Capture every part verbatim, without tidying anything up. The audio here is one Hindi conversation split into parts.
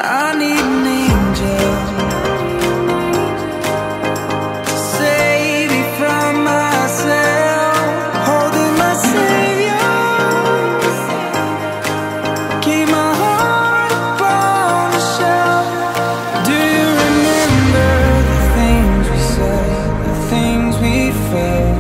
I need an angel to save me from myself, holding my savior, keep my heart upon the shelf. Do you remember the things we said, the things we felt?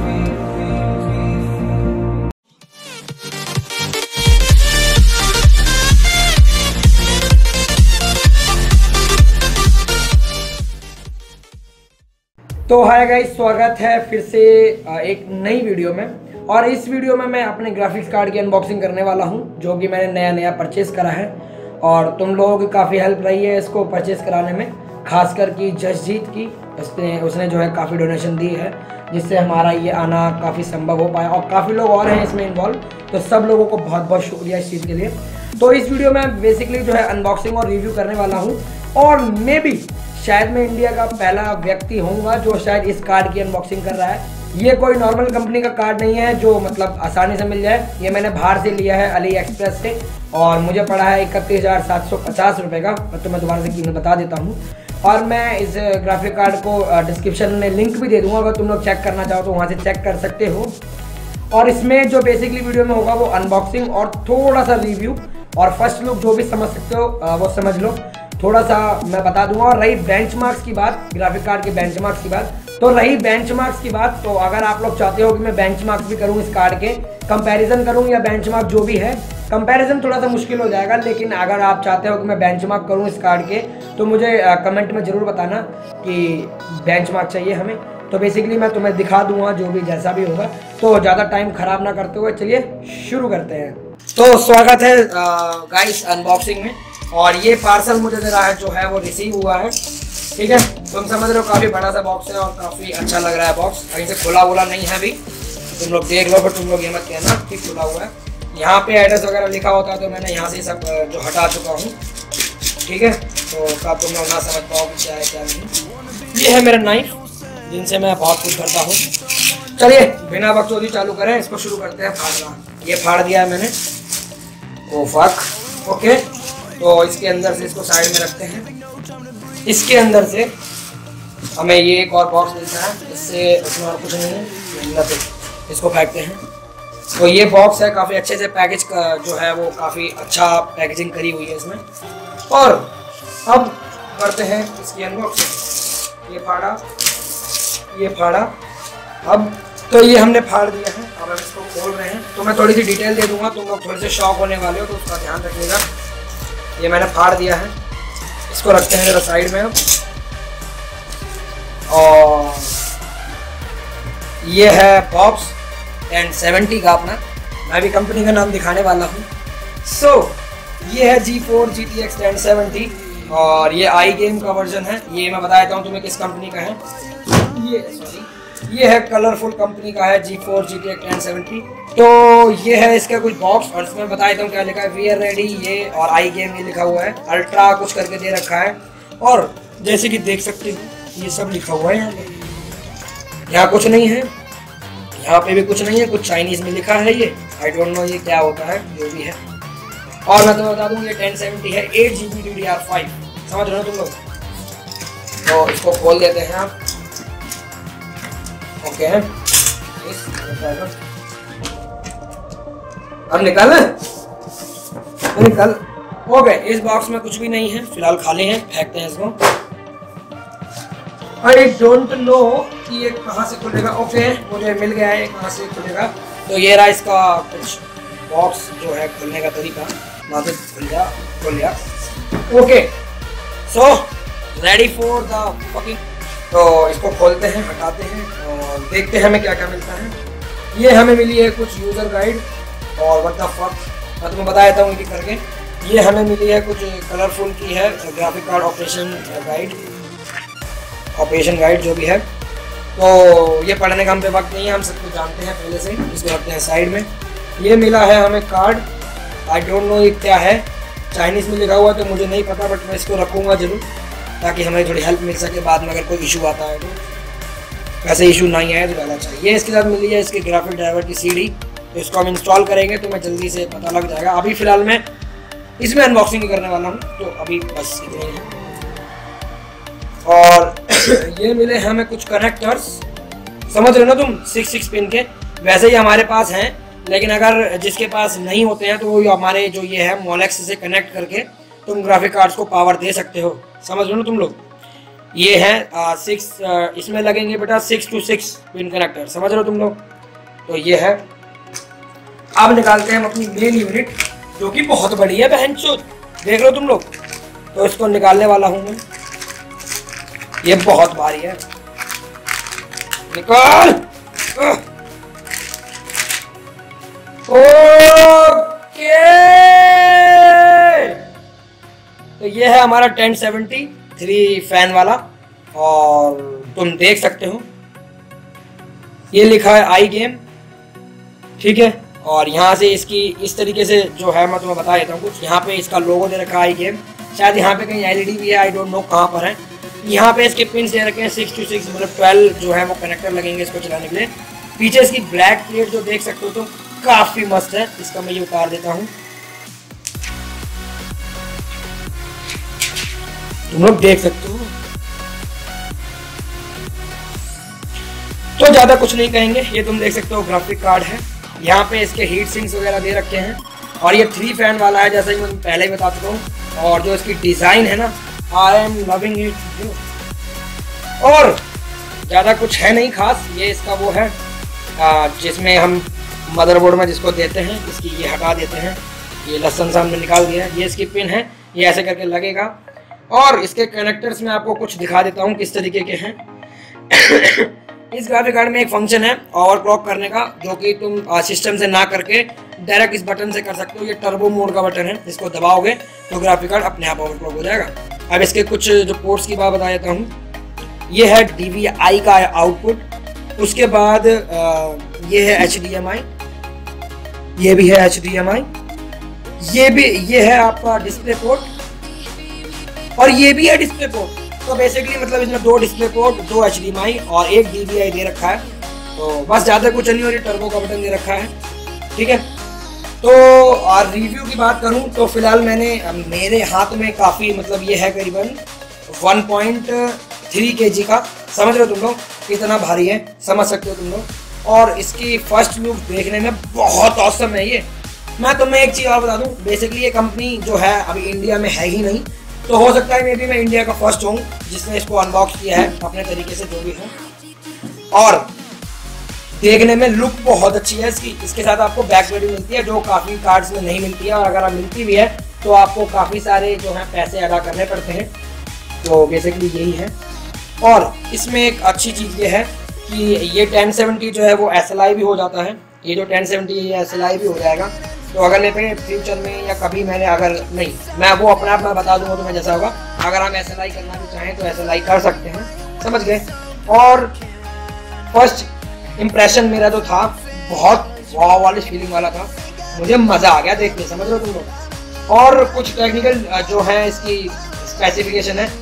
तो हाय गाइस, स्वागत है फिर से एक नई वीडियो में। और इस वीडियो में मैं अपने ग्राफिक्स कार्ड की अनबॉक्सिंग करने वाला हूं, जो कि मैंने नया नया परचेस करा है। और तुम लोगों की काफ़ी हेल्प रही है इसको परचेस कराने में, खासकर की जसजीत की। उसने उसने जो है काफ़ी डोनेशन दी है, जिससे हमारा ये आना काफ़ी संभव हो पाया। और काफ़ी लोग और हैं इसमें इन्वॉल्व, तो सब लोगों को बहुत बहुत शुक्रिया इस चीज़ के लिए। तो इस वीडियो में बेसिकली जो है अनबॉक्सिंग और रिव्यू करने वाला हूँ। और मे बी शायद मैं इंडिया का पहला व्यक्ति होऊंगा जो शायद इस कार्ड की अनबॉक्सिंग कर रहा है। ये कोई नॉर्मल कंपनी का कार्ड नहीं है जो मतलब आसानी से मिल जाए। ये मैंने बाहर से लिया है, अली एक्सप्रेस से, और मुझे पड़ा है इकतीस हज़ार सात सौ पचास रुपये का। तो मैं दोबारा से कीमत बता देता हूँ। और मैं इस ग्राफिक कार्ड को डिस्क्रिप्शन में लिंक भी दे दूँगा, अगर तुम लोग चेक करना चाहो तो वहाँ से चेक कर सकते हो। और इसमें जो बेसिकली वीडियो में होगा वो अनबॉक्सिंग और थोड़ा सा रिव्यू और फर्स्ट लुक, जो भी समझ सकते हो वो समझ लो, थोड़ा सा मैं बता दूंगा। और रही बेंचमार्क्स की बात, ग्राफिक कार्ड के बेंचमार्क्स की बात, तो रही बेंचमार्क्स की बात तो अगर आप लोग चाहते हो कि मैं बेंचमार्क्स भी करूं, इस कार्ड के कंपैरिजन करूं या बेंचमार्क जो भी है, कंपैरिजन थोड़ा सा मुश्किल हो जाएगा। लेकिन अगर आप चाहते हो कि मैं बेंचमार्क करूं इस कार्ड के, तो मुझे कमेंट में ज़रूर बताना कि बेंचमार्क चाहिए हमें। तो बेसिकली मैं तुम्हें दिखा दूंगा जो भी जैसा भी होगा। तो ज़्यादा टाइम ख़राब ना करते हुए चलिए शुरू करते हैं। तो स्वागत है गाइस अनबॉक्सिंग में। और ये पार्सल मुझे दे रहा है जो है वो रिसीव हुआ है, ठीक है। तुम समझ रहे हो काफ़ी बड़ा सा बॉक्स है और काफ़ी अच्छा लग रहा है बॉक्स। कहीं से खुला वुला नहीं है अभी, तुम लोग देख लो, पर तुम लोग ये मत कहना कि खुला हुआ है। यहाँ पे एड्रेस वगैरह लिखा होता है, तो मैंने यहाँ से सब जो हटा चुका हूँ, ठीक है। तो तब तुम लोग ना समझ पाओ कि क्या है क्या नहीं। ये है मेरा नाइफ, जिनसे मैं बहुत कुछ करता हूँ। चलिए बिना बकचोदी चालू करें, इसको शुरू करते हैं फाड़ना। ये फाड़ दिया है मैंने, ओ फक, ओके। तो इसके अंदर से इसको साइड में रखते हैं। इसके अंदर से हमें ये एक और बॉक्स मिलता है, इससे उसमें और कुछ नहीं है, इसको फेंकते हैं। तो ये बॉक्स है, काफ़ी अच्छे से पैकेज का जो है वो काफ़ी अच्छा पैकेजिंग करी हुई है इसमें। और अब करते हैं इसकी अनबॉक्सिंग। ये फाड़ा, ये फाड़ा, अब तो ये हमने फाड़ दिया है। अब हम इसको खोल रहे हैं। तो मैं थोड़ी सी डिटेल दे दूंगा, तुम लोग थोड़े से शॉक होने वाले हो, तो उसका ध्यान रखिएगा। ये मैंने फाड़ दिया है, इसको रखते हैं जरा साइड में। और ये है बॉक्स टेन सेवेंटी का अपना, मैं भी कंपनी का नाम दिखाने वाला हूँ। सो so, ये है GeForce G T X ten seventy और ये आई गेम का वर्जन है। ये मैं बता देता हूँ तुम्हें किस कंपनी का है। ये सॉरी ये है कलरफुल कंपनी का है, GeForce G T X ten seventy. तो ये है इसका कुछ बॉक्स, और इसमें बता देता हूँ क्या लिखा है। वी आर रेडी, ये और आई गेम ये लिखा हुआ है, अल्ट्रा कुछ करके दे रखा है। और जैसे कि देख सकते हो ये सब लिखा हुआ है। यहाँ पे यहाँ कुछ नहीं है, यहाँ पे भी कुछ नहीं है, कुछ चाइनीज में लिखा है। ये आई डोंट नो ये क्या होता है, जो भी है। और मैं तो बता दूँ ये टेन सेवेंटी है, eight G B D D R five, समझ रहे हो तुम लोग। तो इसको खोल देते हैं आप, ओके। अब निकाल निकाल ओके। इस बॉक्स में कुछ भी नहीं है, फिलहाल खाली है, फेंकते हैं इसको। आई डोंट नो कि ये कहाँ से खुलेगा। ओके, मुझे मिल गया है कहाँ से खुलेगा। तो ये रहा इसका कुछ बॉक्स जो है खोलने का तरीका। खुल गया, खुल गया, okay. So ready for the fucking. तो इसको खोलते हैं, हटाते हैं और देखते हैं हमें क्या क्या मिलता है। ये हमें मिली है कुछ यूज़र गाइड और व्हाट द फक, मैं तुम्हें बता देता हूँ कि करके। ये हमें मिली है कुछ कलरफुल की है, graphic card operation guide, operation guide जो भी है। तो ये पढ़ने का हम पे वक्त नहीं है, हम सब कुछ जानते हैं पहले से। इसको रखते हैं साइड में। ये मिला है हमें कार्ड, आई डोंट नो ये क्या है, चाइनीज़ में लिखा हुआ तो मुझे नहीं पता, बट मैं इसको रखूँगा ज़रूर ताकि हमें थोड़ी हेल्प मिल सके बाद में अगर कोई इशू आता है तो। वैसे इशू नहीं आया तो ज़्यादा अच्छा। ये इसके साथ मिली है इसके ग्राफिक ड्राइवर की सीडी, तो इसको हम इंस्टॉल करेंगे तो मैं जल्दी से पता लग जाएगा। अभी फ़िलहाल मैं इसमें अनबॉक्सिंग ही करने वाला हूँ, तो अभी बस इतने ही है। और ये मिले हमें कुछ कनेक्टर्स, समझ रहे हो ना तुम, सिक्स सिक्स पिन के। वैसे ही हमारे पास हैं, लेकिन अगर जिसके पास नहीं होते हैं तो वो हमारे जो ये है मोलेक्स से कनेक्ट करके तुम ग्राफिक कार्ड्स को पावर दे सकते हो, समझ रहे हो ना तुम लोग। ये है सिक्स, इसमें लगेंगे बेटा six two six pin connector, समझ रहे हो तुम लोग। तो ये है, अब निकालते हैं हम अपनी मेन यूनिट, जो कि बहुत बड़ी है बहन चोद, देख लो तुम लोग। तो इसको निकालने वाला हूं मैं, ये बहुत भारी है, निकाल। ओके, तो ये है हमारा टेन सेवेंटी थ्री फैन वाला, और तुम देख सकते हो ये लिखा है आई गेम, ठीक है। और यहाँ से इसकी इस तरीके से जो है मैं तुम्हें बता देता हूँ कुछ। यहाँ पे इसका लोगो दे रखा है आई गेम, शायद यहाँ पे कहीं एलईडी भी है, आई डोंट नो कहाँ पर है। यहाँ पे इसके पिन दे रखे हैं सिक्स टू सिक्स, मतलब ट्वेल्व जो है वो कनेक्टर लगेंगे इसको चलाने के लिए। पीछे इसकी ब्लैक प्लेट जो देख सकते हो तो काफी मस्त है, इसका मैं ये उतार देता हूँ, तुम लोग देख सकते हो। तो ज्यादा कुछ नहीं कहेंगे, ये तुम देख सकते हो ग्राफिक कार्ड है। यहाँ पे इसके हीट सिंक्स वगैरह दे रखे हैं, और ये थ्री फैन वाला है जैसा कि मैं पहले ही बता चुका हूँ। और जो इसकी डिजाइन है ना, आई एम लविंग इट। और ज्यादा कुछ है नहीं खास, ये इसका वो है जिसमें हम मदरबोर्ड में जिसको देते हैं, इसकी ये हटा देते हैं, ये लहसन सा हमने निकाल दिया है। ये इसकी पिन है, ये ऐसे करके लगेगा। और इसके कनेक्टर्स में आपको कुछ दिखा देता हूँ किस तरीके के हैं। इस ग्राफिक कार्ड में एक फंक्शन है ओवरक्लॉक करने का, जो कि तुम सिस्टम से ना करके डायरेक्ट इस बटन से कर सकते हो। ये टर्बो मोड का बटन है, इसको दबाओगे तो ग्राफिक कार्ड अपने आप ओवरक्लॉक हो जाएगा। अब इसके कुछ जो पोर्ट्स की बात बता देता हूँ। ये है डी वी आई का आउटपुट, उसके बाद ये है एच डी एम आई, ये भी है एच डी एम आई, ये भी ये है आपका डिस्प्ले पोर्ट, और ये भी है डिस्प्ले पोर्ट। तो बेसिकली मतलब इसमें दो डिस्प्ले पोर्ट, दो एच डी एम आई और एक डी वी आई दे रखा है। तो बस ज़्यादा कुछ नहीं, और ये टर्बो का बटन दे रखा है, ठीक है। तो और रिव्यू की बात करूं तो फिलहाल मैंने मेरे हाथ में काफ़ी मतलब ये है करीबन वन पॉइंट थ्री के जी का, समझ रहे हो तुम लोग कितना भारी है, समझ सकते हो तुम लोग। और इसकी फर्स्ट लुक देखने में बहुत औसम है ये। मैं तुम्हें एक चीज़ और बता दूं, बेसिकली ये कंपनी जो है अभी इंडिया में है ही नहीं, तो हो सकता है मे बी मैं इंडिया का फर्स्ट हूँ जिसने इसको अनबॉक्स किया है अपने तरीके से, जो भी है। और देखने में लुक बहुत अच्छी है इसकी। इसके साथ आपको बैक बैटरी मिलती है, जो काफ़ी कार्ड्स में नहीं मिलती है, और अगर आप मिलती भी है तो आपको काफ़ी सारे जो है पैसे अदा करने पड़ते हैं। तो बेसिकली यही है। और इसमें एक अच्छी चीज़ ये है कि ये टेन सेवेंटी जो है वो एस एल आई भी हो जाता है। ये जो टेन सेवेंटी है ये एस एल आई भी हो जाएगा। तो अगर मैं फ्यूचर में या कभी मैंने अगर नहीं, मैं वो अपने आप में बता दूंगा तुम्हें जैसा होगा। अगर हम एस एल आई करना भी चाहें तो एस एल आई कर सकते हैं, समझ गए। और फर्स्ट इम्प्रेशन मेरा जो था बहुत वाव वाली फीलिंग वाला था, मुझे मज़ा आ गया देखने, समझ रहे हो तुम लोग। और कुछ टेक्निकल जो है इसकी स्पेसिफिकेशन है,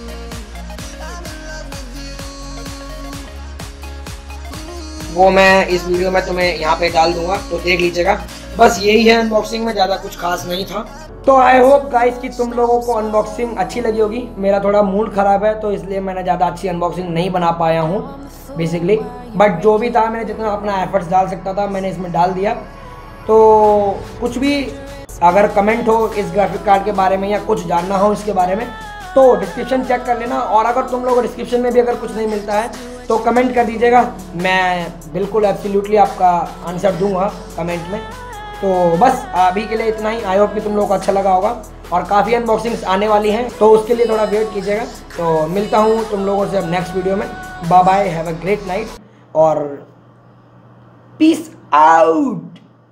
वो मैं इस वीडियो में तुम्हें यहाँ पे डाल दूंगा, तो देख लीजिएगा। बस यही है अनबॉक्सिंग में, ज़्यादा कुछ खास नहीं था। तो आई होप गाइस कि तुम लोगों को अनबॉक्सिंग अच्छी लगी होगी। मेरा थोड़ा मूड ख़राब है तो इसलिए मैंने ज़्यादा अच्छी अनबॉक्सिंग नहीं बना पाया हूँ बेसिकली, बट जो भी था मैंने जितना अपना एफर्ट्स डाल सकता था मैंने इसमें डाल दिया। तो कुछ भी अगर कमेंट हो इस ग्राफिक कार्ड के बारे में या कुछ जानना हो इसके बारे में तो डिस्क्रिप्शन चेक कर लेना। और अगर तुम लोग डिस्क्रिप्शन में भी अगर कुछ नहीं मिलता है तो कमेंट कर दीजिएगा, मैं बिल्कुल एब्सोल्युटली आपका आंसर दूंगा कमेंट में। तो बस अभी के लिए इतना ही। आई होप कि तुम लोगों को अच्छा लगा होगा, और काफ़ी अनबॉक्सिंग्स आने वाली हैं तो उसके लिए थोड़ा वेट कीजिएगा। तो मिलता हूँ तुम लोगों से अब नेक्स्ट वीडियो में। Bye bye, have a great night और peace out.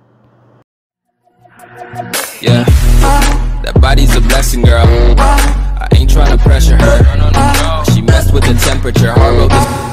Yeah, that body's a blessing, girl. I ain't trying to pressure her. She messed with the temperature. Hard road this.